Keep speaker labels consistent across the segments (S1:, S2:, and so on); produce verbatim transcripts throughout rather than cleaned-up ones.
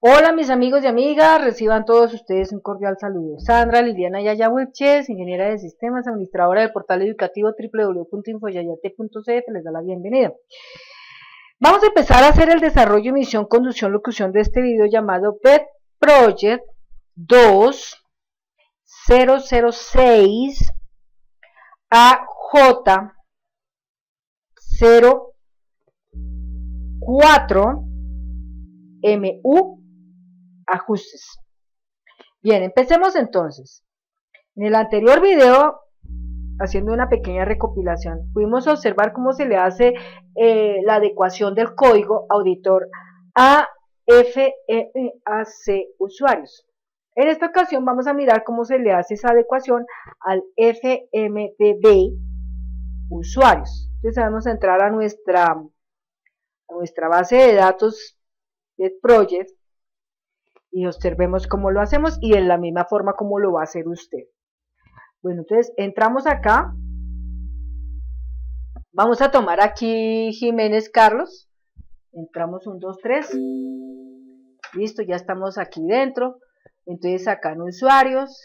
S1: Hola mis amigos y amigas, reciban todos ustedes un cordial saludo. Sandra Liliana Yaya Webches, ingeniera de sistemas, administradora del portal educativo doble u doble u doble u punto infoyayate punto c f, les da la bienvenida. Vamos a empezar a hacer el desarrollo, emisión, conducción, locución de este video llamado Pet Project dos mil seis A J cero cuatro M U ajustes. Bien, empecemos entonces. En el anterior video, haciendo una pequeña recopilación, pudimos observar cómo se le hace eh, la adecuación del código auditor a F M A C usuarios. En esta ocasión vamos a mirar cómo se le hace esa adecuación al F M D B usuarios. Entonces vamos a entrar a nuestra, a nuestra base de datos de Project y observemos cómo lo hacemos y en la misma forma como lo va a hacer usted. Bueno, entonces entramos acá, vamos a tomar aquí Jiménez Carlos, entramos un, dos, tres, listo, ya estamos aquí dentro. Entonces acá en usuarios,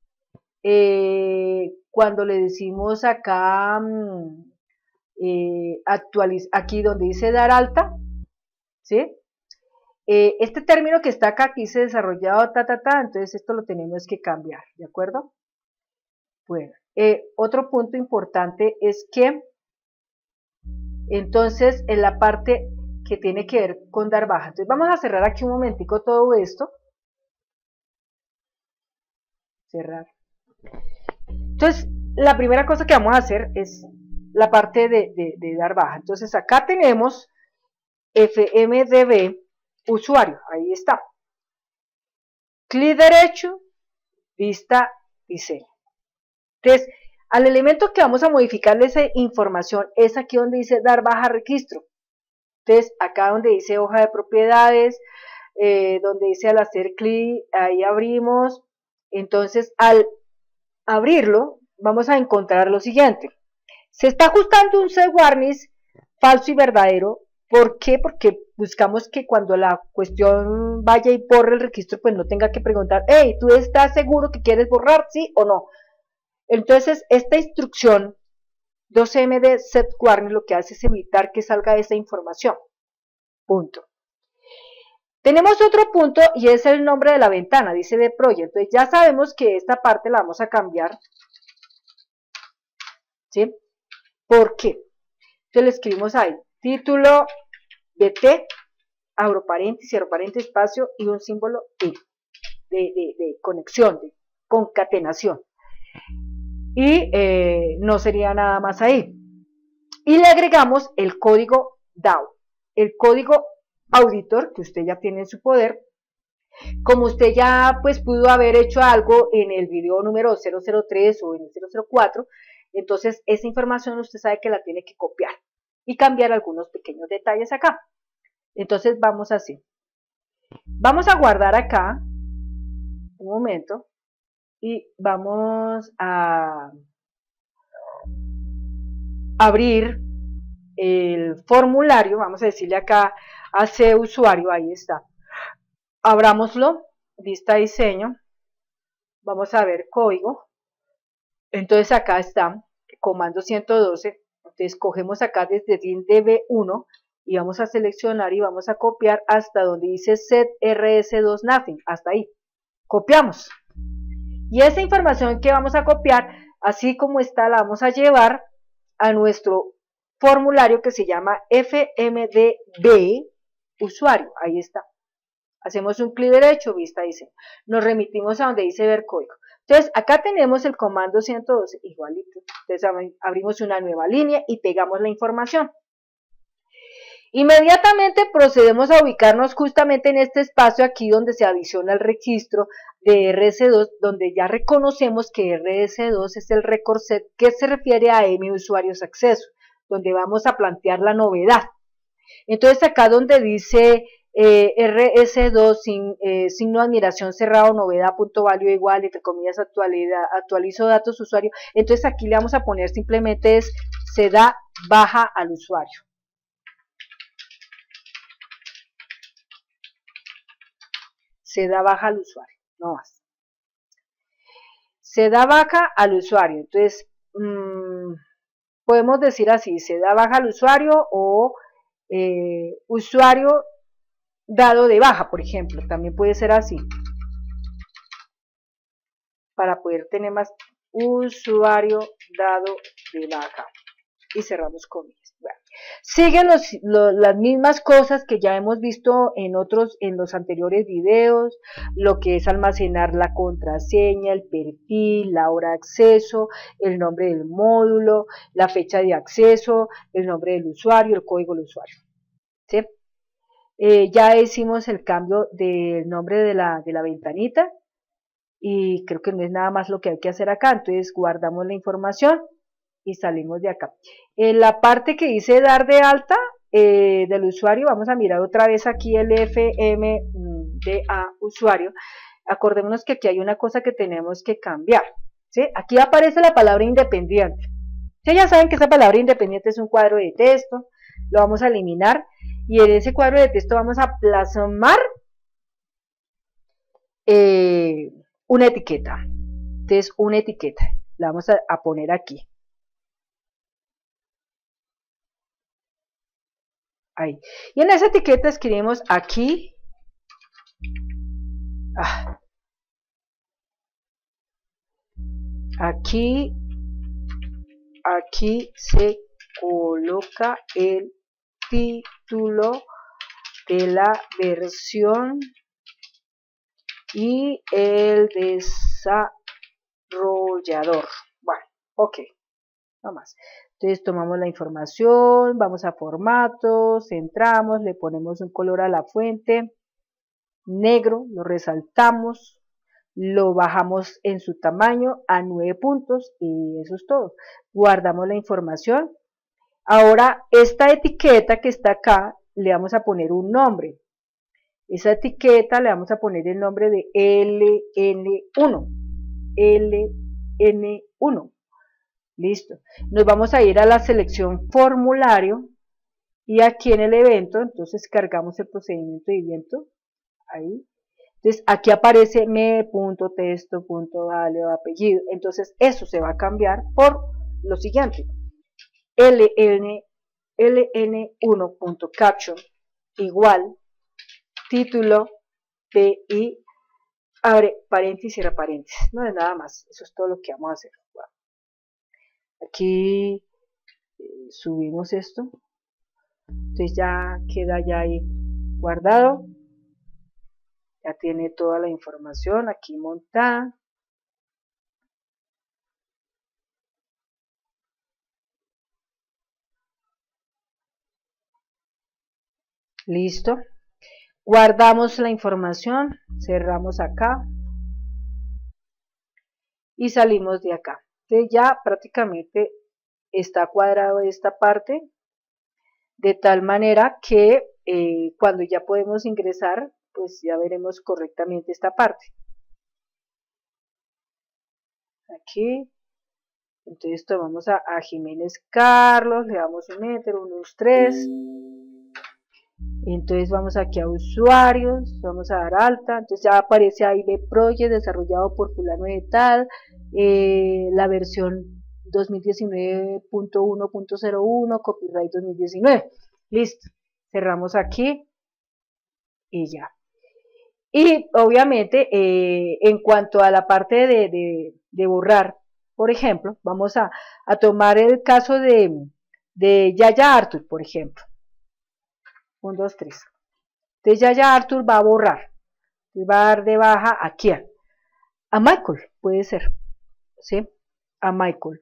S1: eh, cuando le decimos acá, eh, actualiz aquí donde dice dar alta, ¿sí? Eh, este término que está acá, aquí se desarrollado, ta, ta, ta, entonces esto lo tenemos que cambiar, ¿de acuerdo? Bueno, eh, otro punto importante es que, entonces, en la parte que tiene que ver con dar baja, entonces vamos a cerrar aquí un momentico todo esto, cerrar. Entonces, la primera cosa que vamos a hacer es la parte de, de, de dar baja, entonces acá tenemos F M D B usuario, ahí está. Clic derecho, vista diseño. Entonces, al elemento que vamos a modificarle esa información es aquí donde dice dar baja registro. Entonces, acá donde dice hoja de propiedades, eh, donde dice al hacer clic, ahí abrimos. Entonces, al abrirlo, vamos a encontrar lo siguiente. Se está ajustando un set warning falso y verdadero. ¿Por qué? Porque buscamos que cuando la cuestión vaya y borre el registro, pues no tenga que preguntar, hey, ¿tú estás seguro que quieres borrar? ¿Sí o no? Entonces, esta instrucción dos M D set warning lo que hace es evitar que salga esa información. Punto. Tenemos otro punto y es el nombre de la ventana, dice de project. Entonces, ya sabemos que esta parte la vamos a cambiar. ¿Sí? ¿Por qué? Entonces, le escribimos ahí, título de T, abro paréntesis, cierro paréntesis, espacio y un símbolo de, de, de, de conexión, de concatenación. Y eh, no sería nada más ahí. Y le agregamos el código D A O, el código auditor que usted ya tiene en su poder. Como usted ya pues pudo haber hecho algo en el video número cero cero tres o en el cero cero cuatro, entonces esa información usted sabe que la tiene que copiar y cambiar algunos pequeños detalles acá. Entonces vamos así. Vamos a guardar acá un momento y vamos a abrir el formulario. Vamos a decirle acá hace usuario, ahí está. Abrámoslo, vista diseño. Vamos a ver código. Entonces acá está comando ciento doce. Entonces cogemos acá desde D B uno y vamos a seleccionar y vamos a copiar hasta donde dice set R S dos nothing, hasta ahí. Copiamos. Y esa información que vamos a copiar, así como está, la vamos a llevar a nuestro formulario que se llama F M D B usuario. Ahí está. Hacemos un clic derecho, vista diseño. Nos remitimos a donde dice ver código. Entonces, acá tenemos el comando ciento doce, igualito. Entonces, abrimos una nueva línea y pegamos la información. Inmediatamente procedemos a ubicarnos justamente en este espacio aquí donde se adiciona el registro de R S dos, donde ya reconocemos que R S dos es el record set que se refiere a M usuarios acceso, donde vamos a plantear la novedad. Entonces acá donde dice eh, R S dos sin, eh, signo de admiración cerrado, novedad, punto value igual, entre comillas, actualidad, actualizo datos usuario, entonces aquí le vamos a poner simplemente es se da baja al usuario. se da baja al usuario, no más. Se da baja al usuario, entonces mmm, podemos decir así, se da baja al usuario o eh, usuario dado de baja, por ejemplo, también puede ser así, para poder tener más usuario dado de baja, y cerramos comillas. Bueno, siguen los, los, las mismas cosas que ya hemos visto en otros, en los anteriores videos, lo que es almacenar la contraseña, el perfil, la hora de acceso, el nombre del módulo, la fecha de acceso, el nombre del usuario, el código del usuario, ¿sí? Eh, ya hicimos el cambio del nombre de la, de la ventanita y creo que no es nada más lo que hay que hacer acá, entonces guardamos la información y salimos de acá. En la parte que dice dar de alta eh, del usuario, vamos a mirar otra vez aquí el F M D A usuario. Acordémonos que aquí hay una cosa que tenemos que cambiar, ¿sí? Aquí aparece la palabra independiente. ¿Sí? Ya saben que esa palabra independiente es un cuadro de texto, lo vamos a eliminar y en ese cuadro de texto vamos a plasmar eh, una etiqueta. Entonces, una etiqueta, la vamos a, a poner aquí. Ahí. Y en esa etiqueta escribimos aquí. Ah, aquí. Aquí se coloca el título de la versión y el desarrollador. Bueno, ok, no más. Entonces tomamos la información, vamos a formatos, entramos, le ponemos un color a la fuente, negro, lo resaltamos, lo bajamos en su tamaño a nueve puntos y eso es todo. Guardamos la información. Ahora esta etiqueta que está acá le vamos a poner un nombre. Esa etiqueta le vamos a poner el nombre de L N uno. L N uno. Listo. Nos vamos a ir a la selección formulario y aquí en el evento, entonces cargamos el procedimiento de evento. Ahí. Entonces aquí aparece me.texto.vale apellido. Entonces eso se va a cambiar por lo siguiente. L N uno.caption igual título P I abre paréntesis, cierra paréntesis. No es nada más. Eso es todo lo que vamos a hacer. Bueno. Aquí eh, subimos esto. Entonces ya queda ya ahí guardado. Ya tiene toda la información aquí montada. Listo. Guardamos la información, cerramos acá y salimos de acá. Entonces ya prácticamente está cuadrado esta parte de tal manera que eh, cuando ya podemos ingresar, pues ya veremos correctamente esta parte. Aquí, entonces tomamos a, a Jiménez Carlos, le damos un enter, uno, dos, tres. Entonces vamos aquí a usuarios, vamos a dar alta, entonces ya aparece ahí de Project desarrollado por fulano de tal, eh, la versión dos mil diecinueve punto uno punto cero uno, copyright dos mil diecinueve, listo, cerramos aquí y ya. Y obviamente eh, en cuanto a la parte de, de, de borrar, por ejemplo, vamos a, a tomar el caso de, de Yaya Arthur, por ejemplo. uno, dos, tres. Entonces ya ya Arthur va a borrar. Va a dar de baja a quién. A Michael, puede ser. ¿Sí? A Michael.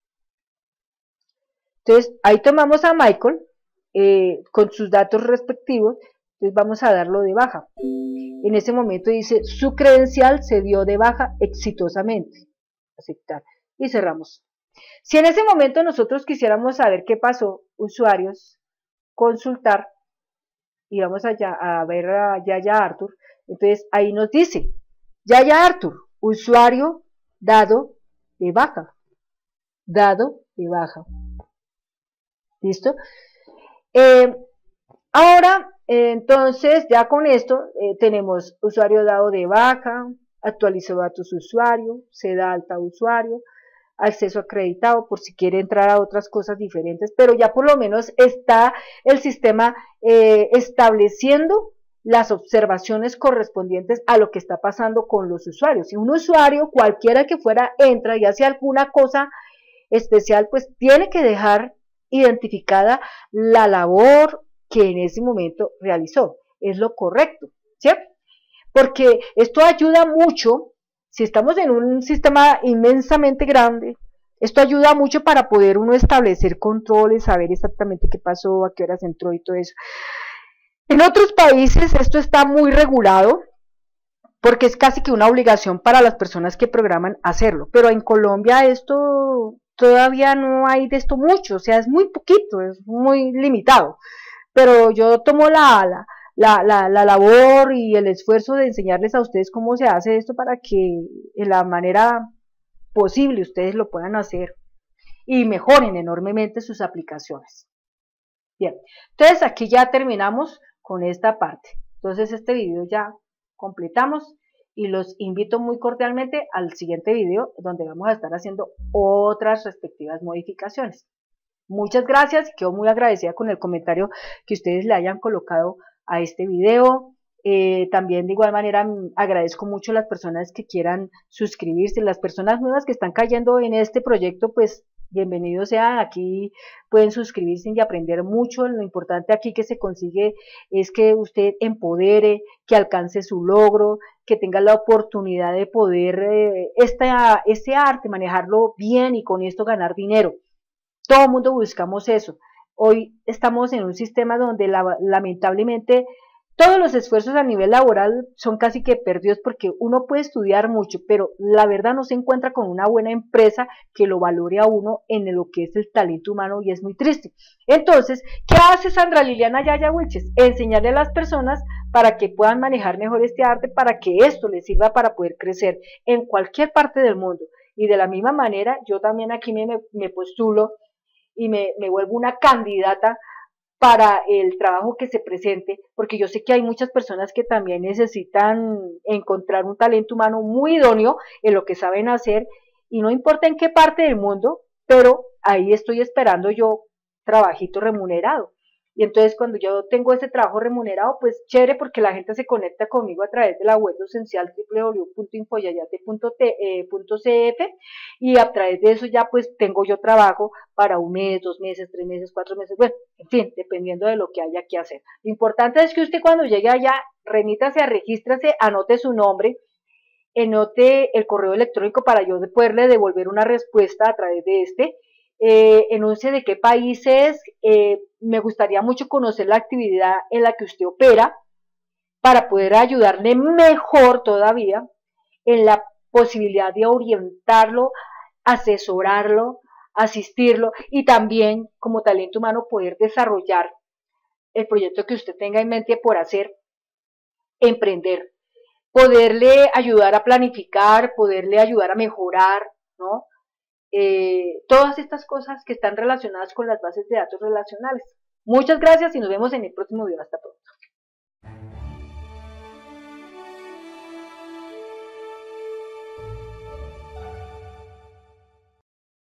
S1: Entonces ahí tomamos a Michael eh, con sus datos respectivos. Entonces vamos a darlo de baja. En ese momento dice su credencial se dio de baja exitosamente. Aceptar. Y cerramos. Si en ese momento nosotros quisiéramos saber qué pasó, usuarios, consultar, y vamos allá a ver a Yaya Arthur, entonces ahí nos dice, Yaya Arthur, usuario dado de baja, dado de baja, ¿listo? Eh, ahora Entonces, ya con esto eh, tenemos usuario dado de baja, actualizó datos usuario, se da alta usuario, acceso acreditado por si quiere entrar a otras cosas diferentes, pero ya por lo menos está el sistema eh, estableciendo las observaciones correspondientes a lo que está pasando con los usuarios. Si un usuario, cualquiera que fuera, entra y hace alguna cosa especial, pues tiene que dejar identificada la labor que en ese momento realizó. Es lo correcto, ¿cierto? Porque esto ayuda mucho, si estamos en un sistema inmensamente grande, esto ayuda mucho para poder uno establecer controles, saber exactamente qué pasó, a qué horas entró y todo eso. En otros países esto está muy regulado, porque es casi que una obligación para las personas que programan hacerlo, pero en Colombia esto todavía no hay de esto mucho, o sea, es muy poquito, es muy limitado, pero yo tomo la, la, la, la, la labor y el esfuerzo de enseñarles a ustedes cómo se hace esto para que en la manera posible ustedes lo puedan hacer y mejoren enormemente sus aplicaciones. Bien, entonces aquí ya terminamos con esta parte. Entonces este video ya completamos y los invito muy cordialmente al siguiente video donde vamos a estar haciendo otras respectivas modificaciones. Muchas gracias y quedo muy agradecida con el comentario que ustedes le hayan colocado a este video. Eh, también de igual manera agradezco mucho a las personas que quieran suscribirse, las personas nuevas que están cayendo en este proyecto, pues bienvenidos sean, aquí pueden suscribirse y aprender mucho. Lo importante aquí que se consigue es que usted empodere, que alcance su logro, que tenga la oportunidad de poder eh, esta, este arte, manejarlo bien y con esto ganar dinero. Todo el mundo buscamos eso. Hoy estamos en un sistema donde la, lamentablemente todos los esfuerzos a nivel laboral son casi que perdidos porque uno puede estudiar mucho, pero la verdad no se encuentra con una buena empresa que lo valore a uno en lo que es el talento humano y es muy triste. Entonces, ¿qué hace Sandra Liliana Yaya Wilches? Enseñarle a las personas para que puedan manejar mejor este arte, para que esto les sirva para poder crecer en cualquier parte del mundo. Y de la misma manera, yo también aquí me, me postulo y me, me vuelvo una candidata para el trabajo que se presente, porque yo sé que hay muchas personas que también necesitan encontrar un talento humano muy idóneo en lo que saben hacer, y no importa en qué parte del mundo, pero ahí estoy esperando yo trabajito remunerado. Y entonces cuando yo tengo ese trabajo remunerado, pues chévere, porque la gente se conecta conmigo a través de la web docencial doble u doble u doble u punto infoyayate punto c f, y a través de eso ya pues tengo yo trabajo para un mes, dos meses, tres meses, cuatro meses, bueno, en fin, dependiendo de lo que haya que hacer. Lo importante es que usted cuando llegue allá, remítase, regístrese, anote su nombre, anote el correo electrónico para yo poderle devolver una respuesta a través de este, eh, enuncie de qué país es, eh, me gustaría mucho conocer la actividad en la que usted opera para poder ayudarle mejor todavía en la posibilidad de orientarlo, asesorarlo, asistirlo y también como talento humano poder desarrollar el proyecto que usted tenga en mente por hacer, emprender, poderle ayudar a planificar, poderle ayudar a mejorar, ¿no? Eh, todas estas cosas que están relacionadas con las bases de datos relacionales. Muchas gracias y nos vemos en el próximo video. Hasta pronto.